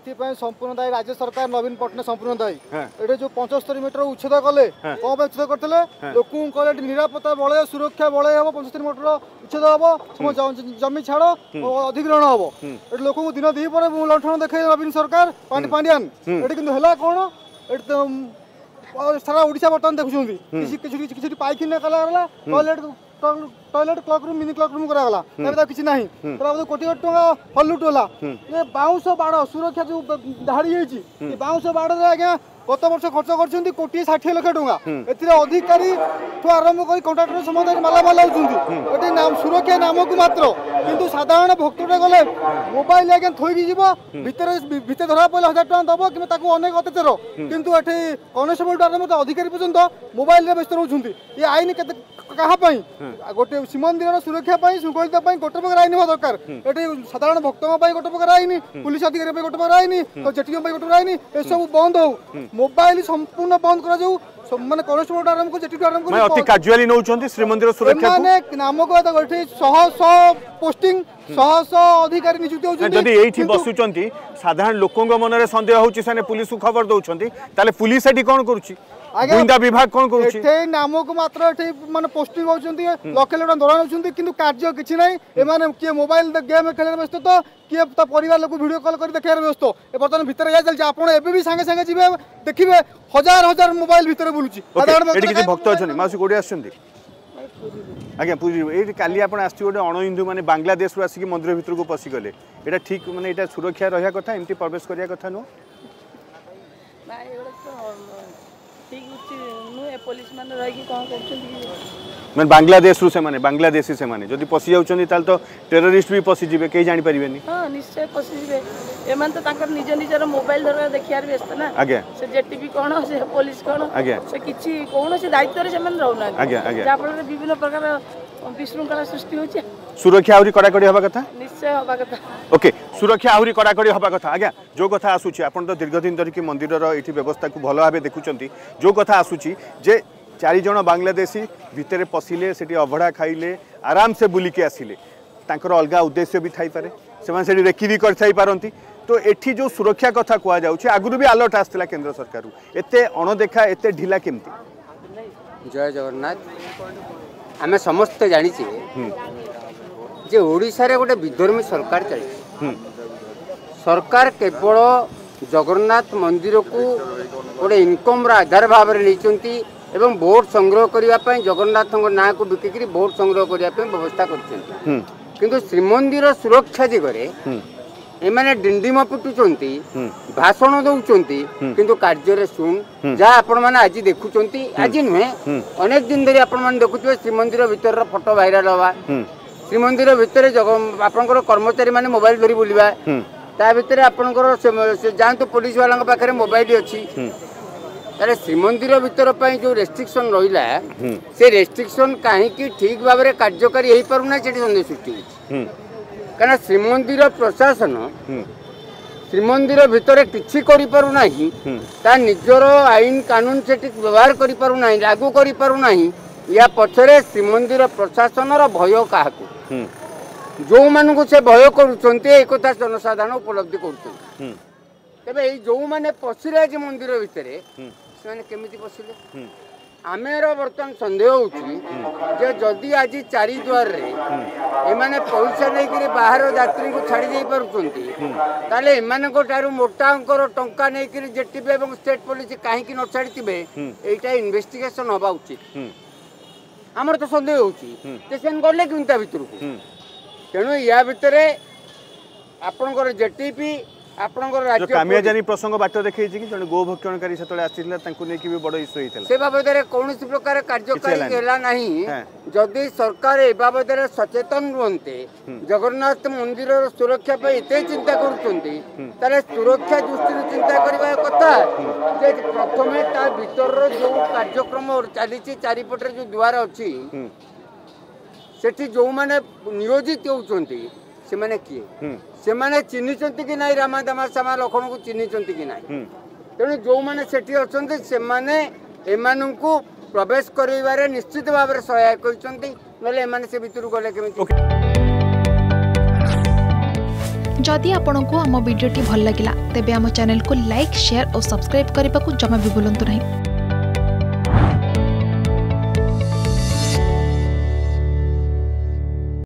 संपूर्ण दायी राज्य सरकार नवीन पट्टनायक संपूर्ण दायी ये जो 75 मीटर उच्छेद कले कौन उच्छेद करते लोक निरापत्ता बलय सुरक्षा बलय हम 75 मीटर उच्छेद हम जमी छाड़ अधिग्रहण हम ये लोक दिन दी पर लंठन देखे नवीन सरकार पांडियान ये कि कौन सारा ओडिशा बर्तमान देखुं पाइखाना कला toilet cloak room mini cloak room करागला किसी ना कोटी कोटी टका हल्लुट होला ये बाउंश बाड़ सुरक्षा जो धाड़ी होती बाउंश बाड़ आज्ञा गत वर्ष खर्च कर कोटी 60 लाख टका अधिकारी आरंभ कर कंट्राक्टर समस्त मालामाल होती नाम सुरक्षा नाम को मात्र किंतु साधारण भक्तटे गले मोबाइल आज्ञा थोड़ी जीव भितर धरा पड़े 1000 टका दब कि अनेक अत्याचार किंतु ये कनेस्टेबल आरंभ अधिकारी पर्यटन मोबाइल व्यस्त रोचे ये आईन क्या गोटे श्रीमंदिर सुरक्षा श्रृंखलित गोटे प्रकार आईन हवा दरकार ये साधारण भक्तों गोटे प्रकार आईन पुलिस अधिकारी गोटे प्रकार आईन तो जेटी गोटे प्रकार आईन ये सब बंद हो मोबाइल संपूर्ण बंद कर माने कनेस्टेबल आरंभ को जेटी आरंभ मैं अति कैजुअली नउछंती श्रीमंदिर सुरक्षा माने नामक बात गठी 100 पोस्टिंग 100 अधिकारी नियुक्त होछंती जदी एठी बसुचंती साधारण लोकंग मन रे संदेह होछि सने पुलिस को खबर दउछंती ताले पुलिस एठी कोन करूछि गुंडा विभाग कोन करूछि एठी नामक मात्र एठी माने पोस्टिंग होछंती लक्ष लक्ष दौड़ा होछंती किंतु कार्य किछि नै ए माने के मोबाइल गेम खेलर व्यस्त तो किए ता परिवार लोक वीडियो कॉल कर देखार व्यस्त ए बर्तन भीतर जा चल आपण एबे भी संगे संगे जिवे देखिबे हजार हजार मोबाइल भीतर बुलुछि साधारण एठी किछि भक्त अछन मासी कोडी आछंती आज्ञा पूरी ये काली आप गोटे अण हिंदू मैंने बांग्लादेश आसिक मंदिर भीतर को पशि गले ये ठीक मैंने यहाँ सुरक्षा रहा कथा एमती प्रवेश करिया कथा नुह मैं बांग्लादेश से माने बांग्लादेशी से माने जदि पशि जाउछन्ती ताल तो टेररिस्ट भी पशि जिवे कई जानि परिबेनी हां निश्चय पशि जिवे एमान तो ताकर निज निजर मोबाइल धर देखियार व्यस्त ना आज्ञा से जेटीबी कोन से पुलिस कोन आज्ञा से किछि कोन से दायित्व रे सेमन रहउना आज्ञा आज्ञा जा फल विभिन्न प्रकार विशृंखला सृष्टि होछि सुरक्षा आउरी कड़ाकड़ी हवा कथा निश्चय हवा कथा ओके सुरक्षा आउरी कड़ाकड़ी हवा कथा आज्ञा जो कथा आसुछि आपण तो दीर्घ दिन धरिक मंदिरर एठी व्यवस्था को भलो भाबे देखुचंती जो कथा आसुछि जे 4 जण बांग्लादेशी भितर पशिले सेठी अभड़ा खाइले आराम से बुलिके आसिले तांकर अलगा उद्देश्य भी थाई पारे सेमान सेठी रेकी भी कर थाई पारंती तो एठी जो सुरक्षा कथा कुआ जाउछि आगुरु भी अलर्ट आस्तिला केंद्र सरकार एते अणदेखा एते ढिला केमती जय जगन्नाथ आमे समस्त जानि छी जे ओडिसा रे गोटे विधर्मी सरकार चली सरकार केवल जगन्नाथ मंदिर को गोटे इनकम आधार भाव में नहीं एवं भोट संग्रह करने जगन्नाथ ना को बिकिकी भोट संग्रह करने व्यवस्था कर श्रीमंदिर सुरक्षा दिगरे एमाने डिंडिम पिटुचंती भाषण दौरान किंतु कार्य शुण जहाँ आपण मैंने आज देखुं आज नुहे अनेक दिन धरी आपण मैंने देखुए श्रीमंदिर भितर फोटो भाइराल हवा श्रीमंदिर भितर आपंकर कर्मचारी माने मोबाइल धरी बुलवा ता भितर आपंकर जातु पुलिस वाला पाखे मोबाइल अच्छी ताले श्रीमंदिर भितर जो रेस्ट्रिक्शन रहा से रेस्ट्रिक्शन कहीं ठीक भाव में कार्यकारी हो पारना से सन्देह सृष्टि कहीं श्रीमंदिर प्रशासन श्रीमंदिर भितर किसी करूना निजर आईन कानून से व्यवहार करूना लागू करूना या पछरे श्रीमंदिर प्रशासन भय क्या जो मानू से भय करुँचा जनसाधारण उपलब्धि करे जो मैंने पशिले आज मंदिर भितर से केमिति पशिले आमेर बर्तमान संदेह होची जदि आज चारिद्वार एमाने पैसा नहीं बाहर यात्री को छाड़ी दे पारुचंती ताले एमानक मोटा अंकर टंका नहीं जेटीबी और स्टेट पुलिस कहीं न छाड़ी एटा इन्वेस्टिगेशन हवा उचित आमर तो संदेह होची से गले कि भितर को तेणु या भितर आपणकर जेटीपी जो कामियाजानी प्रसंग बाट देखै कि जने गो भक्षणकारी सेतले आसिला तांको नै कि भी बड़ इश्यू हेतला से बाबदरे कौन प्रकार कार्यकारी हेला नाही जदि सरकार ए बाबदरे सचेतन रुहंते जगन्नाथ मंदिर सुरक्षा पे एते चिंता करूचंती ताले सुरक्षा दृष्टि चिंता करबा कथा जे प्रथमे ता भीतर जो कार्यक्रम चलीची चारिपटरे जो द्वार अछि सेठी जो माने नियोजित होउचंती से माने किए से माने चिन्हिचंती कि नाही रामा दामा सामा लखन को चिन्हिचंती कि नाही तेणु जो माने सेठी अछंती से माने एमानंकु प्रवेश करिवारे निश्चित भाव में सहायक होइचंती नले एमाने से भितर गले केमिति जदि आपंक आम भिडी भल लगा तेब आम चैनल को लाइक शेयर और सब्सक्राइब करने को जमा भी भूलु नहीं।